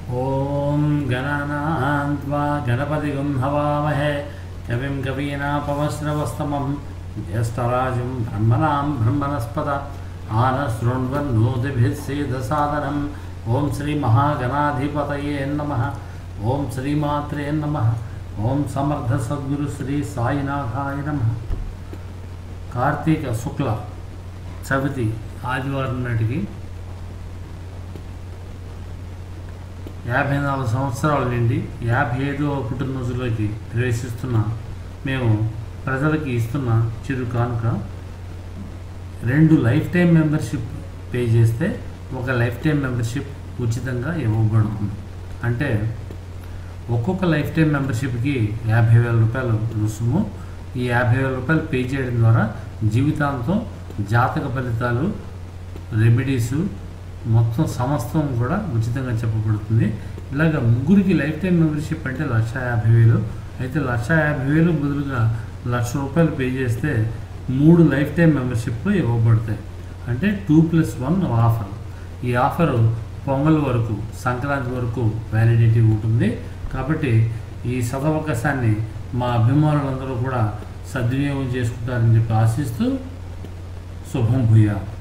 ओम गणनान्त्वा गणपतिगुं हवामहे कविं कवीनापमश्रवस्तमं ज्येष्ठराजं ब्रह्मणां ब्रह्मणस्पत आनशृण्वन्नोतिभिः सेदसादनम्। ओम श्री महागणाधिपतये नमः। ओम श्रीमात्रे नमः। ओम समर्थ सद्गुरु श्री साईनाथाय नमः। कार्तीक शुक्ल चविति आदिवाరం నాటికి 54 సంవత్సరాల నుండి 55వ పుట్టినరోజులోకి ప్రవేశిస్తున్న మేము ప్రజలకి ఇస్తున్న చిరు కానుక 2 లైఫ్ టైం మెంబర్షిప్ పే చేస్తే ఒక లైఫ్ టైం మెంబర్షిప్ ఉచితంగా ఇవ్వబడుతుంది. అంటే ఒక్కొక్క లైఫ్ టైం మెంబర్షిప్కి 50,000 రూపాయలు రుసుము. ఈ 50,000 రూపాయలు పే చేయడం ద్వారా జీవితాంతం జాతక ఫలితాలు, రెమెడీసు మొత్తం సమస్తం కూడా ఉచితంగా చెప్పబడుతుంది. ఇలాగ ముగ్గురికి లైఫ్ టైం మెంబర్షిప్ అంటే 1,50,000. అయితే 1,50,000 బదులుగా 1,00,000 రూపాయలు పే చేస్తే 3 లైఫ్ టైం మెంబర్షిప్లు ఇవ్వబడతాయి. అంటే 2+1 ఆఫర్. ఈ ఆఫరు పొంగల్ వరకు, సంక్రాంతి వరకు వ్యాలిడిటీ ఉంటుంది. కాబట్టి ఈ సదవకాశాన్ని మా అభిమానులందరూ కూడా సద్వినియోగం చేసుకుంటారని చెప్పి ఆశిస్తూ శుభం భూయాత్.